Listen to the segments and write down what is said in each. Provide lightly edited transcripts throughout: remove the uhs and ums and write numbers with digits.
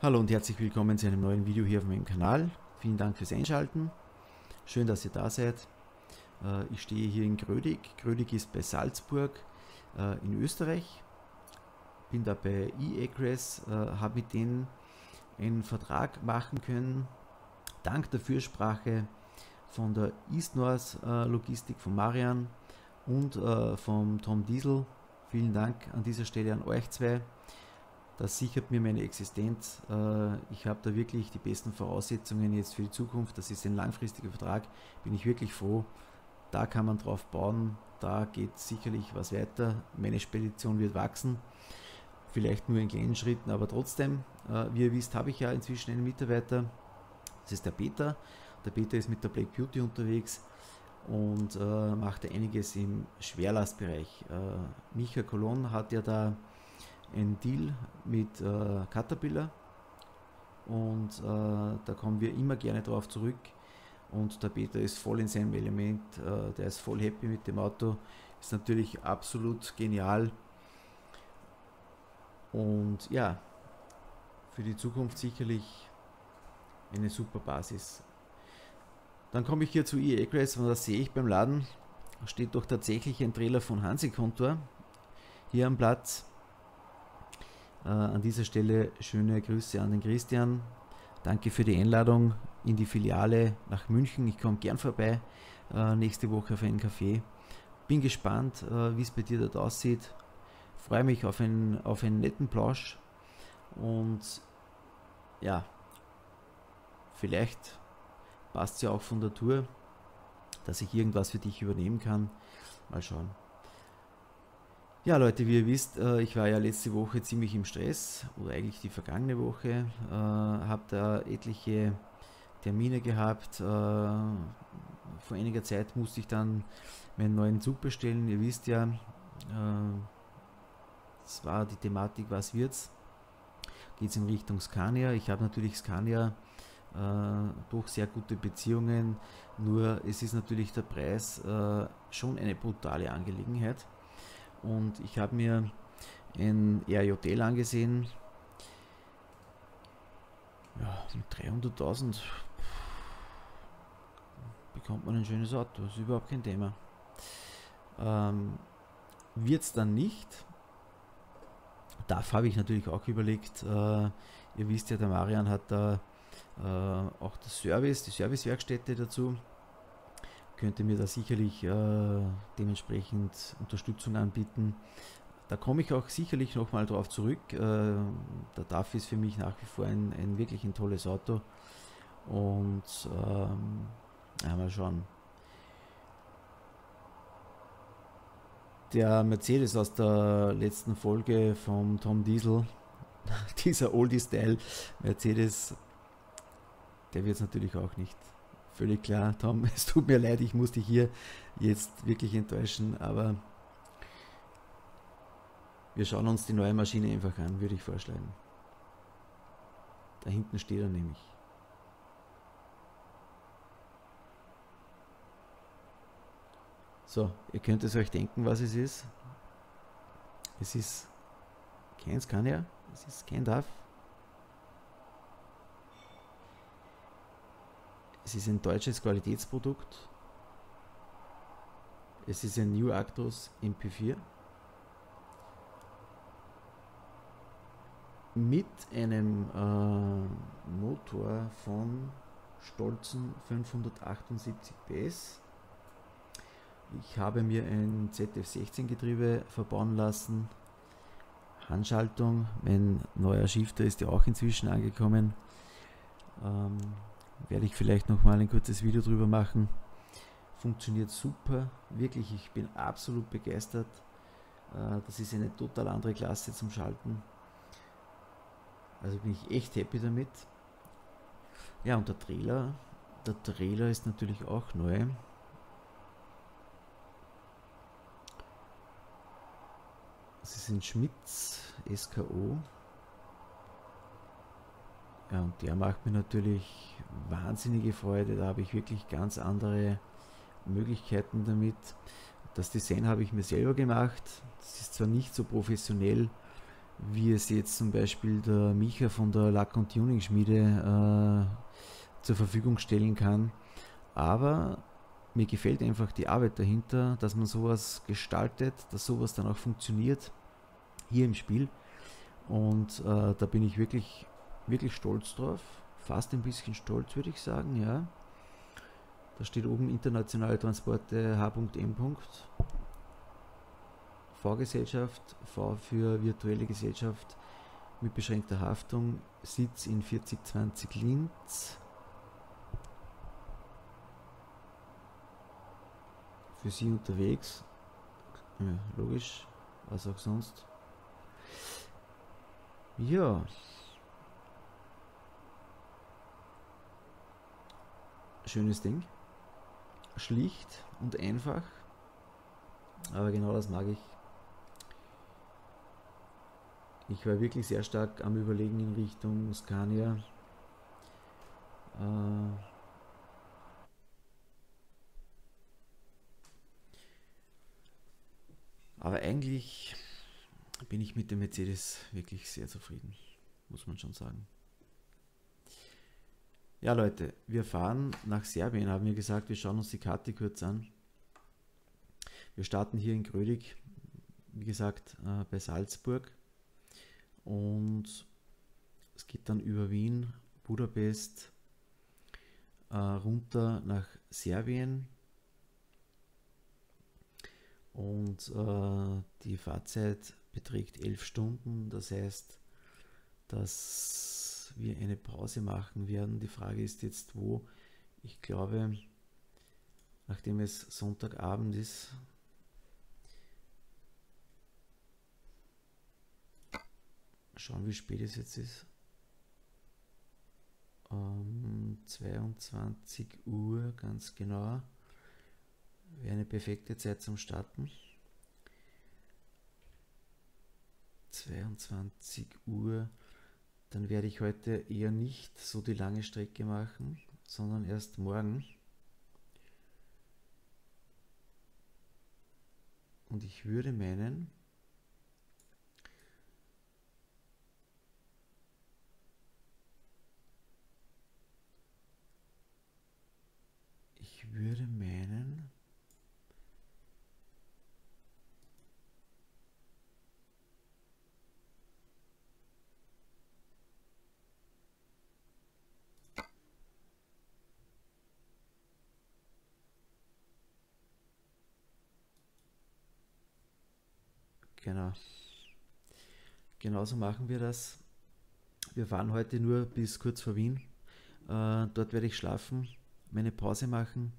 Hallo und herzlich willkommen zu einem neuen Video hier auf meinem Kanal. Vielen Dank fürs Einschalten. Schön, dass ihr da seid. Ich stehe hier in Grödig. Grödig ist bei Salzburg in Österreich. Bin da bei eAgress, habe mit denen einen Vertrag machen können, dank der Fürsprache von der East North Logistik von Marian und vom Tom Diesel. Vielen Dank an dieser Stelle an euch zwei. Das sichert mir meine Existenz. Ich habe da wirklich die besten Voraussetzungen jetzt für die Zukunft. Das ist ein langfristiger Vertrag. Bin ich wirklich froh. Da kann man drauf bauen. Da geht sicherlich was weiter. Meine Spedition wird wachsen. Vielleicht nur in kleinen Schritten, aber trotzdem. Wie ihr wisst, habe ich ja inzwischen einen Mitarbeiter. Das ist der Peter. Der Peter ist mit der Black Beauty unterwegs und macht einiges im Schwerlastbereich. Micha Colon hat ja da ein Deal mit Caterpillar und da kommen wir immer gerne drauf zurück und der Peter ist voll in seinem Element, der ist voll happy mit dem Auto, ist natürlich absolut genial und ja, für die Zukunft sicherlich eine super Basis. Dann komme ich hier zu eAgress und da sehe ich beim Laden, steht doch tatsächlich ein Trailer von Hansi Kontor hier am Platz. An dieser Stelle schöne Grüße an den Christian. Danke für die Einladung in die Filiale nach München. Ich komme gern vorbei nächste Woche auf einen Kaffee. Bin gespannt, wie es bei dir dort aussieht. Freue mich auf einen netten Plausch. Und ja, vielleicht passt es ja auch von der Tour, dass ich irgendwas für dich übernehmen kann. Mal schauen. Ja Leute, wie ihr wisst, ich war ja letzte Woche ziemlich im Stress, oder eigentlich die vergangene Woche, habe da etliche Termine gehabt, vor einiger Zeit musste ich dann meinen neuen Zug bestellen, ihr wisst ja, es war die Thematik, was wird's, geht es in Richtung Scania, ich habe natürlich Scania durch sehr gute Beziehungen, nur es ist natürlich der Preis schon eine brutale Angelegenheit. Und ich habe mir ein RJL angesehen, ja, mit 300.000 bekommt man ein schönes Auto, das ist überhaupt kein Thema. Wird es dann nicht, DAF habe ich natürlich auch überlegt, ihr wisst ja, der Marian hat da auch das die Servicewerkstätte dazu. Könnte mir da sicherlich dementsprechend Unterstützung anbieten. Da komme ich auch sicherlich nochmal drauf zurück. Der DAF ist für mich nach wie vor ein wirklich ein tolles Auto. Und ja, mal schauen. Der Mercedes aus der letzten Folge vom Tom Diesel, dieser Oldie-Style Mercedes, der wird es natürlich auch nicht. Völlig klar, Tom, es tut mir leid, ich muss dich hier jetzt wirklich enttäuschen, aber wir schauen uns die neue Maschine einfach an, würde ich vorschlagen. Da hinten steht er nämlich. So, ihr könnt es euch denken, was es ist. Es ist kein Scania, es ist kein DAF. Es ist ein deutsches Qualitätsprodukt. Es ist ein New Actros MP4 mit einem Motor von stolzen 578 PS. Ich habe mir ein ZF16 Getriebe verbauen lassen. Handschaltung, mein neuer Shifter ist ja auch inzwischen angekommen. Werde ich vielleicht noch mal ein kurzes Video drüber machen. Funktioniert super, wirklich, ich bin absolut begeistert. Das ist eine total andere Klasse zum Schalten. Also bin ich echt happy damit. Ja, und der Trailer ist natürlich auch neu. Das ist ein Schmitz SKO. Ja, und der macht mir natürlich wahnsinnige Freude. Da habe ich wirklich ganz andere Möglichkeiten damit. Das Design habe ich mir selber gemacht. Das ist zwar nicht so professionell wie es jetzt zum Beispiel der Micha von der Lack- und Tuning-Schmiede zur Verfügung stellen kann. Aber mir gefällt einfach die Arbeit dahinter, dass man sowas gestaltet, dass sowas dann auch funktioniert hier im Spiel. Und da bin ich wirklich, wirklich stolz drauf. Fast ein bisschen stolz, würde ich sagen, ja. Da steht oben internationale Transporte H.M. V-Gesellschaft, V für virtuelle Gesellschaft mit beschränkter Haftung, Sitz in 4020 Linz. Für Sie unterwegs. Ja, logisch, was auch sonst. Ja. Schönes Ding. Schlicht und einfach. Aber genau das mag ich. Ich war wirklich sehr stark am Überlegen in Richtung Scania. Aber eigentlich bin ich mit dem Mercedes wirklich sehr zufrieden, muss man schon sagen. Ja Leute, wir fahren nach Serbien, haben wir gesagt, wir schauen uns die Karte kurz an. Wir starten hier in Grödig, wie gesagt, bei Salzburg. Und es geht dann über Wien, Budapest, runter nach Serbien. Und die Fahrzeit beträgt 11 Stunden. Das heißt, dass wir eine Pause machen werden. Die Frage ist jetzt wo. Ich glaube, nachdem es Sonntagabend ist, schauen wie spät es jetzt ist. 22 Uhr ganz genau. Wäre eine perfekte Zeit zum Starten. 22 Uhr. Dann werde ich heute eher nicht so die lange Strecke machen, sondern erst morgen. Und ich würde meinen, genau, genauso machen wir das. Wir fahren heute nur bis kurz vor Wien. Dort werde ich schlafen, meine Pause machen.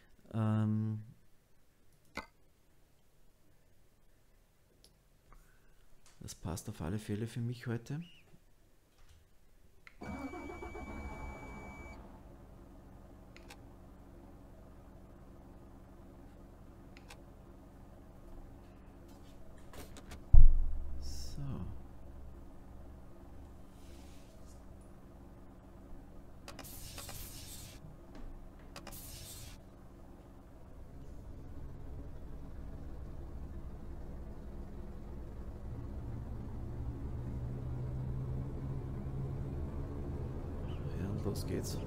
Das passt auf alle Fälle für mich heute. So. Ja, und los geht's.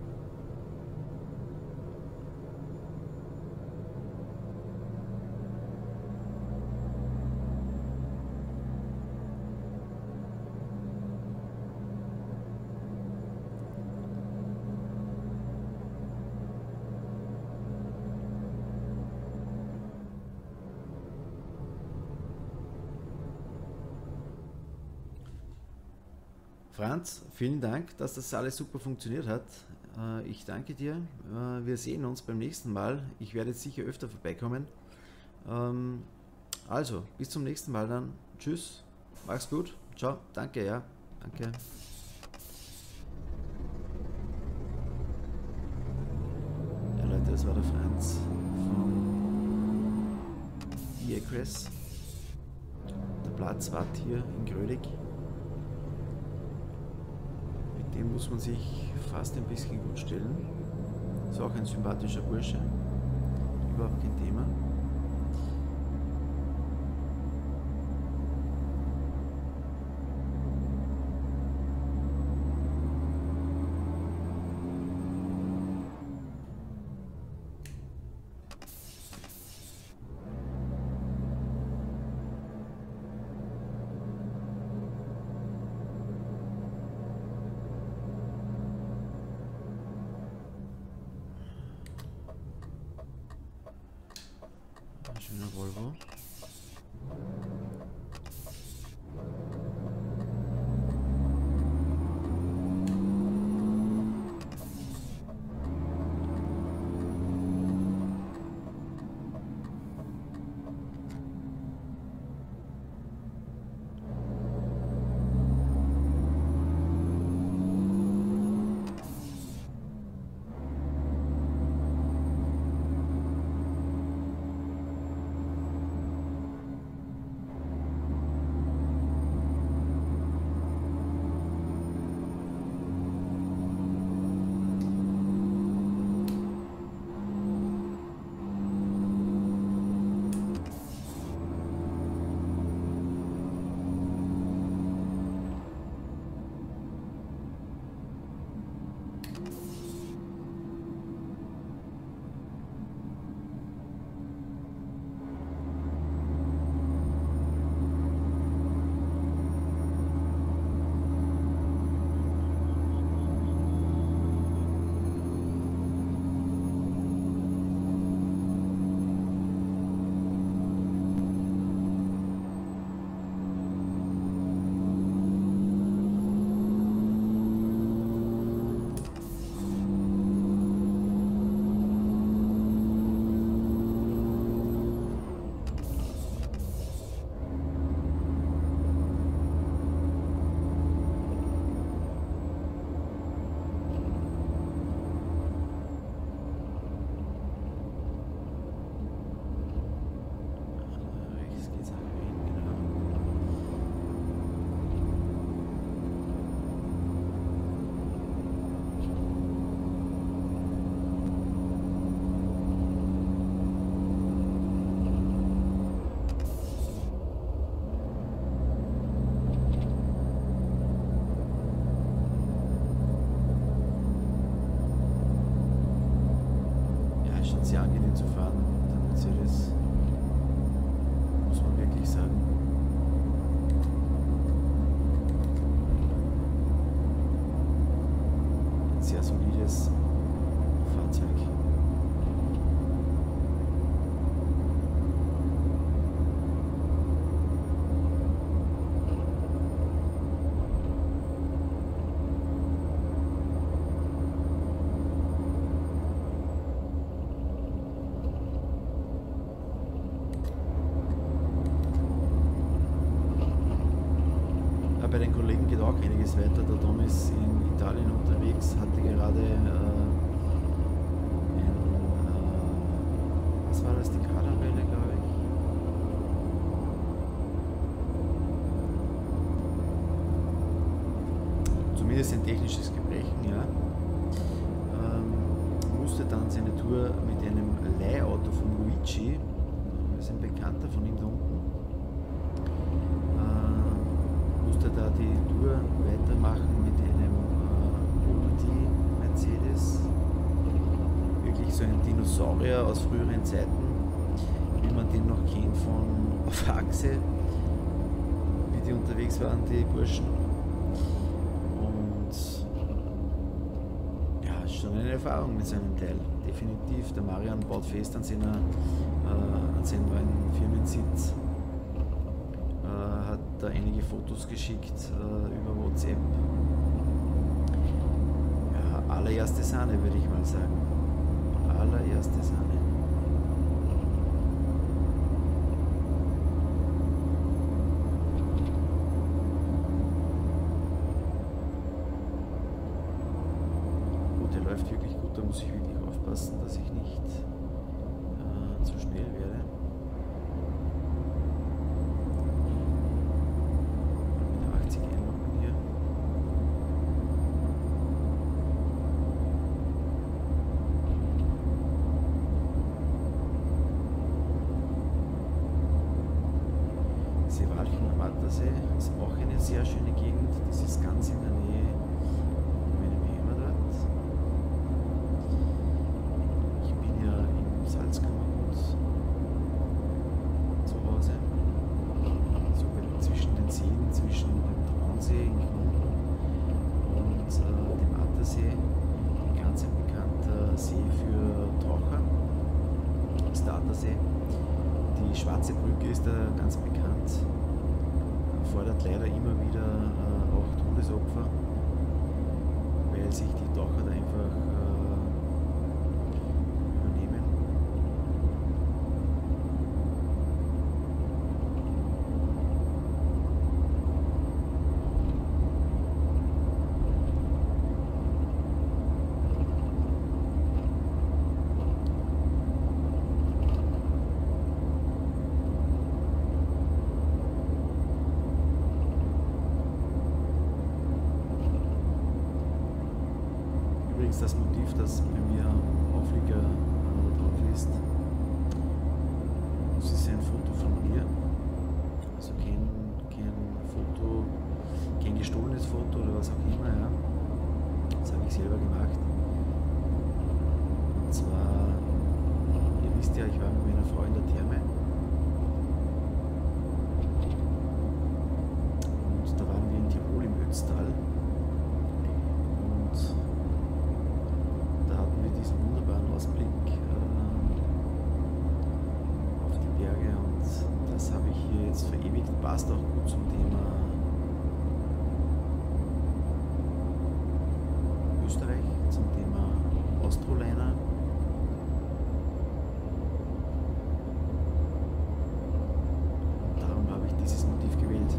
Franz, vielen Dank, dass das alles super funktioniert hat. Ich danke dir. Wir sehen uns beim nächsten Mal. Ich werde jetzt sicher öfter vorbeikommen. Also, bis zum nächsten Mal dann. Tschüss, mach's gut. Ciao, danke, ja, danke. Ja Leute, das war der Franz von eAcress. Der Platz war hier in Grödig. Dem muss man sich fast ein bisschen gut stellen. Ist auch ein sympathischer Bursche. Überhaupt kein Thema. Volvo. Sehr angenehm zu fahren, der Mercedes, muss man wirklich sagen. Ein sehr solides Fahrzeug. Bei den Kollegen geht auch einiges weiter. Der Tom ist in Italien unterwegs, hatte gerade was war das, die Kaderwelle, glaube ich. Zumindest ein technisches Gebrechen, ja. Musste dann seine Tour mit einem Leihauto von Luigi, das ist ein Bekannter von ihm da unten, da die Tour weitermachen mit einem Audi Mercedes. Wirklich so ein Dinosaurier aus früheren Zeiten, wie man den noch kennt von auf Achse, wie die unterwegs waren, die Burschen. Und ja, schon eine Erfahrung mit seinem Teil. Definitiv. Der Marian baut fest an seinem neuen Firmensitz. Hat da einige Fotos geschickt über WhatsApp. Ja, allererste Sahne, würde ich mal sagen. Allererste Sahne. Gut, der läuft wirklich gut, da muss ich wirklich aufpassen, dass ich nicht zu schnell werde. Ist auch eine sehr schöne Gegend. Das ist ganz in der Nähe von meinem Heimatort. Ich bin ja im Salzkammergut zu Hause. So zwischen den Seen, zwischen dem Traunsee in Gmunden und dem Attersee. Ein ganz bekannter See für Taucher. Das ist der Attersee. Die Die Schwarze Brücke ist da ganz bekannt, fordert leider immer wieder auch Todesopfer, weil sich die Taucher da einfach übernehmen. Das Motiv, das bei mir am Auflieger drauf ist, das ist ein Foto von mir, also kein Foto, kein gestohlenes Foto oder was auch immer, ja. Das habe ich selber gemacht. Und zwar, ihr wisst ja, ich war mit meiner Frau in der Therme und da waren wir in Tirol im Ötztal. Diesen wunderbaren Ausblick auf die Berge, und das habe ich hier jetzt verewigt, passt auch gut zum Thema Österreich, zum Thema Austroliner. Und darum habe ich dieses Motiv gewählt.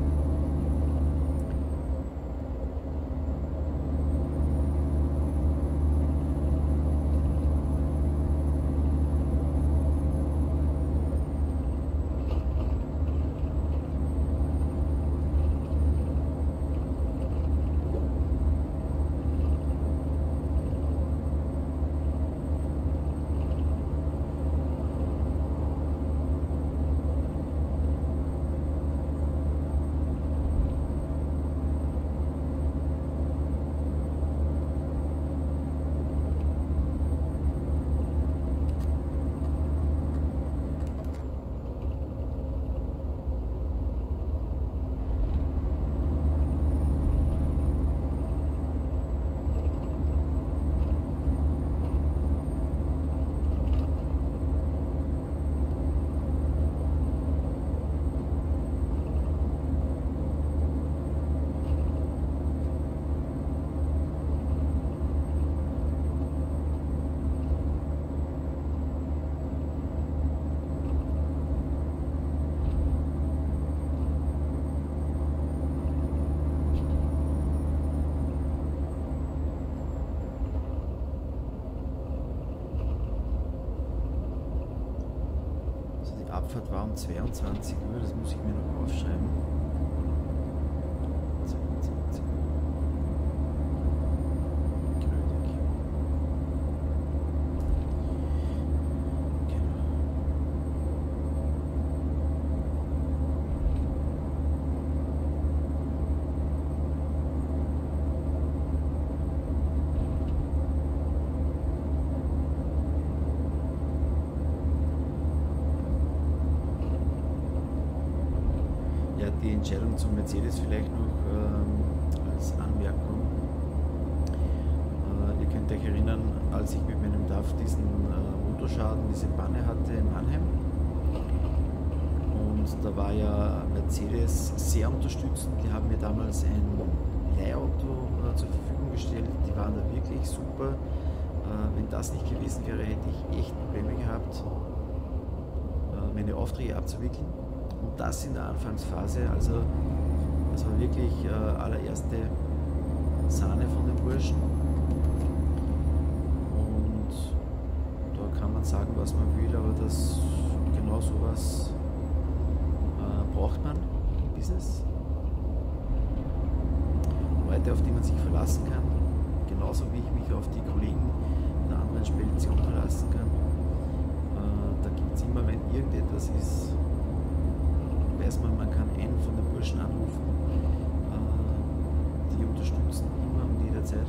Abfahrt war um 22 Uhr, das muss ich mir noch aufschreiben. 22 Uhr. Grödig. Genau. Die Entscheidung zum Mercedes vielleicht noch als Anmerkung. Ihr könnt euch erinnern, als ich mit meinem DAF diesen Motorschaden, diese Panne hatte in Mannheim. Und da war ja Mercedes sehr unterstützend. Die haben mir damals ein Leihauto zur Verfügung gestellt. Die waren da wirklich super. Wenn das nicht gewesen wäre, hätte ich echt Probleme gehabt, meine Aufträge abzuwickeln. Und das in der Anfangsphase, also das war wirklich allererste Sahne von den Burschen. Und da kann man sagen, was man will, aber das genau sowas braucht man im Business. Leute, auf die man sich verlassen kann, genauso wie ich mich auf die Kollegen in einer anderen Spedition verlassen kann. Da gibt es immer, wenn irgendetwas ist, weiß man kann einen von den Burschen anrufen. Die unterstützen immer und jederzeit.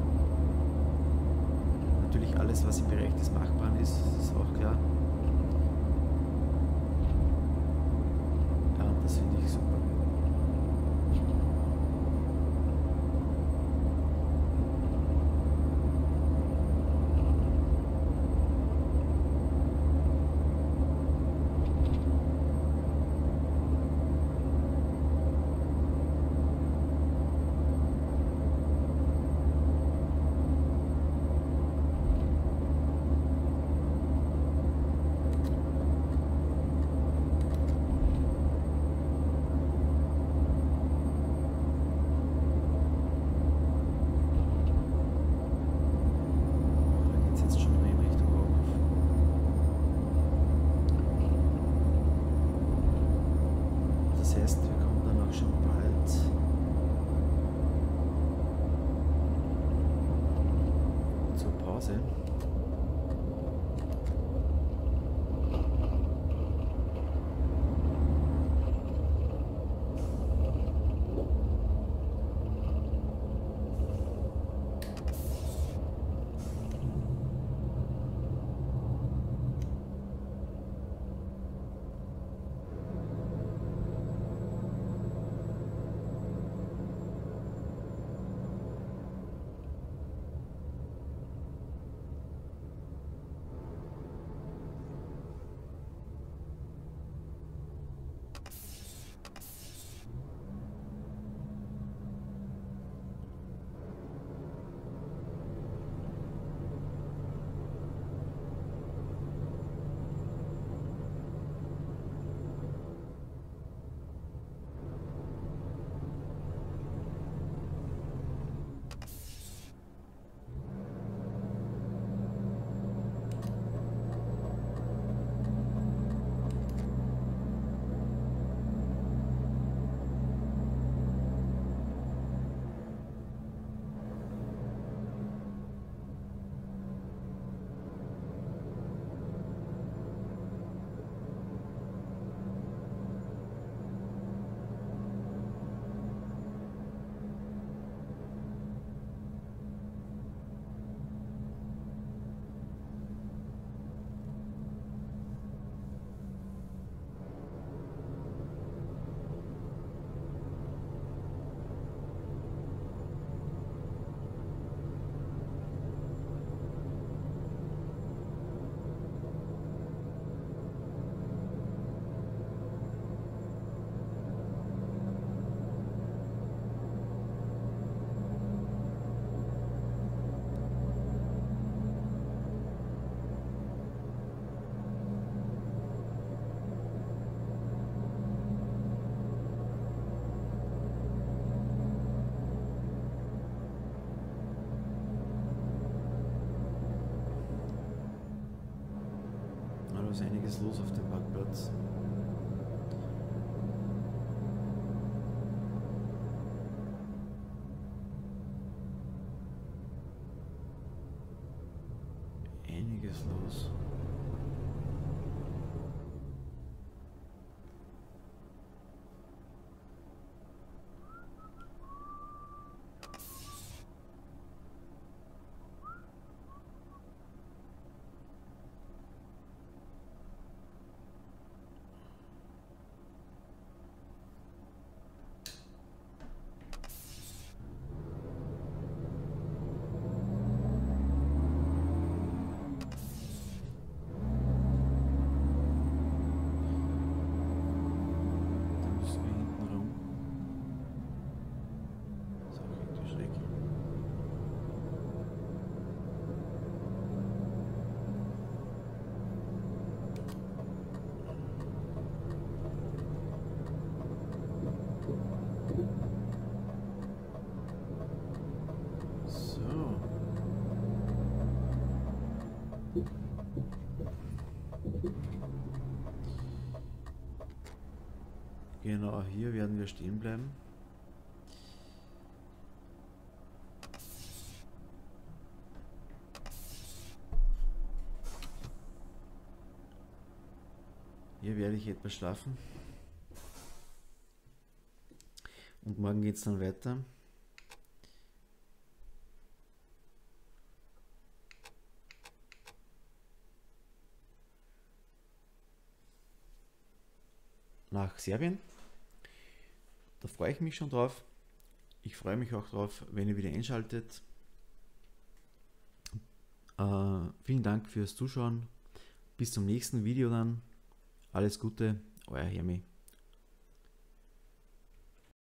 Natürlich alles, was im Bereich des Machbaren ist auch klar. Ja, das finde ich super. Pause. Da ist einiges los auf dem Parkplatz. Einiges los. Genau, hier werden wir stehen bleiben. Hier werde ich etwas schlafen. Und morgen geht es dann weiter. Nach Serbien. Da freue ich mich schon drauf. Ich freue mich auch drauf, wenn ihr wieder einschaltet. Vielen Dank fürs Zuschauen. Bis zum nächsten Video dann. Alles Gute, euer Hermi.